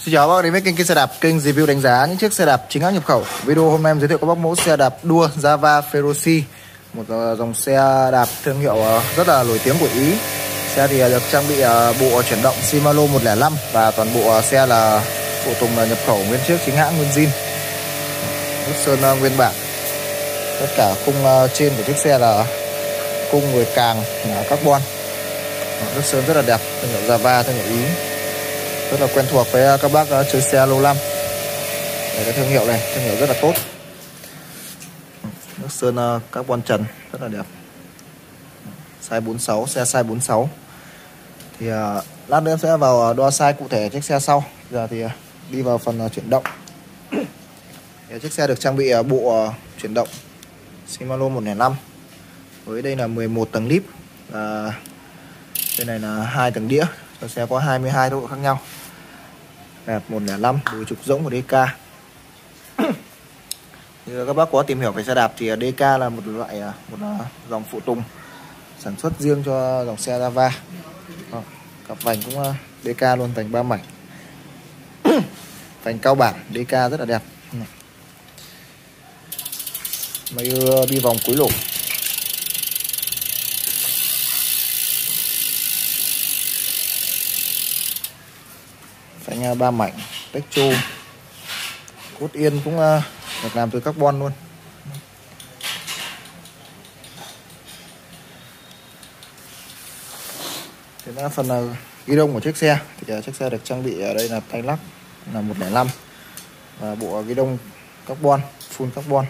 Xin chào các bác đến với kênh xe đạp, kênh review đánh giá những chiếc xe đạp chính hãng nhập khẩu. Video hôm nay em giới thiệu các bác mẫu xe đạp đua Java Feroce, một dòng xe đạp thương hiệu rất là nổi tiếng của Ý. Xe thì được trang bị bộ chuyển động Shimano 105 và toàn bộ xe là phụ tùng nhập khẩu nguyên chiếc chính hãng nguyên zin. Nước sơn nguyên bản. Tất cả khung trên của chiếc xe là khung người càng carbon. Nước sơn rất là đẹp, thương hiệu Java, thương hiệu Ý. Rất là quen thuộc với các bác chơi xe lâu năm. Đây, cái thương hiệu này, thương hiệu rất là tốt. Nước sơn carbon trần rất là đẹp. Size 46, xe size 46. Thì lát nữa sẽ vào đo size cụ thể chiếc xe sau. Giờ thì đi vào phần chuyển động. Thì chiếc xe được trang bị bộ chuyển động Shimano 105. Với đây là 11 tầng líp và đây này là 2 tầng đĩa. Cho xe có 22 độ khác nhau. Đẹp 105, đùi trục rỗng của DK. Như các bác có tìm hiểu về xe đạp thì DK là một dòng phụ tùng sản xuất riêng cho dòng xe Java. Cặp vành cũng DK luôn, vành 3 mảnh. Vành cao bản DK rất là đẹp. Máy đi vòng cuối lỗ. Phanh 3 mảnh, Techo. Cốt yên cũng được làm từ carbon luôn. Thế là phần ghi đông của chiếc xe. Thì chiếc xe được trang bị ở đây là tay lắc là 105 và bộ ghi đông carbon, full carbon.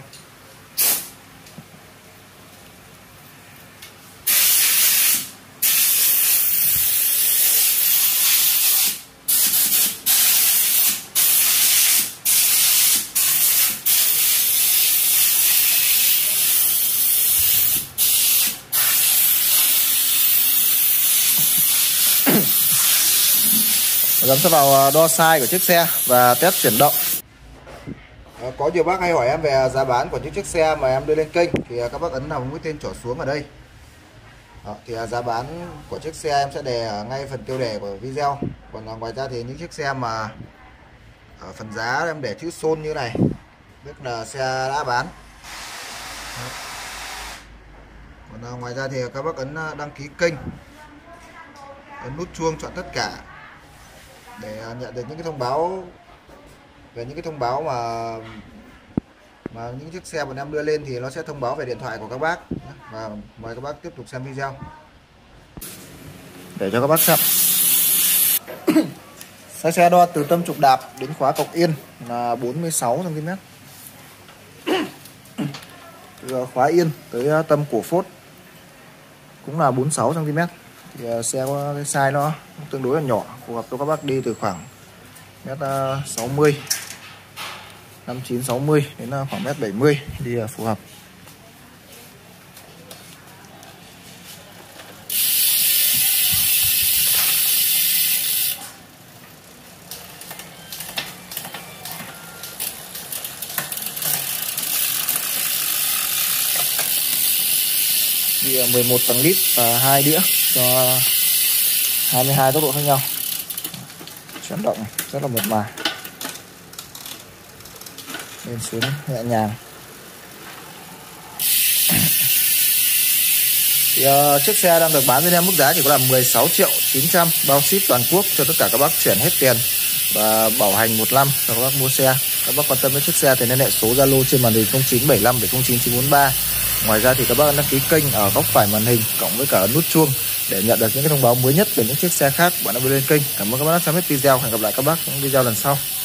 Giờ sẽ vào đo size của chiếc xe và test chuyển động. Có nhiều bác hay hỏi em về giá bán của những chiếc xe mà em đưa lên kênh thì các bác ấn vào mũi tên trỏ xuống ở đây. Thì giá bán của chiếc xe em sẽ đề ở ngay phần tiêu đề của video. Còn ngoài ra thì những chiếc xe mà ở phần giá em để chữ Son như này, tức là xe đã bán. Còn ngoài ra thì các bác ấn đăng ký kênh, ấn nút chuông chọn tất cả để nhận được những cái thông báo về những cái thông báo mà những chiếc xe bọn em đưa lên thì nó sẽ thông báo về điện thoại của các bác. Và mời các bác tiếp tục xem video để cho các bác xem. Xe đo từ tâm trục đạp đến khóa cọc yên là 46 cm. Từ khóa yên tới tâm cổ phốt cũng là 46 cm. Thì xe có cái size nó tương đối là nhỏ, phù hợp cho các bác đi từ khoảng mét 60, 59 60 đến khoảng mét 70 đi phù hợp. Đi 11 tầng lít và 2 đĩa cho 22 tốc độ khác nhau. Chuyển động rất là mượt mà, lên xuống nhẹ nhàng. Thì chiếc xe đang được bán với em mức giá chỉ có là 16.900.000 bao ship toàn quốc cho tất cả các bác chuyển hết tiền và bảo hành 1 năm cho các bác mua xe. Các bác quan tâm đến chiếc xe thì liên hệ số Zalo trên màn hình 0975 709 943. Ngoài ra thì các bác đăng ký kênh ở góc phải màn hình cộng với cả nút chuông để nhận được những cái thông báo mới nhất về những chiếc xe khác bạn đã đưa lên kênh. Cảm ơn các bác đã xem hết video. Hẹn gặp lại các bác trong video lần sau.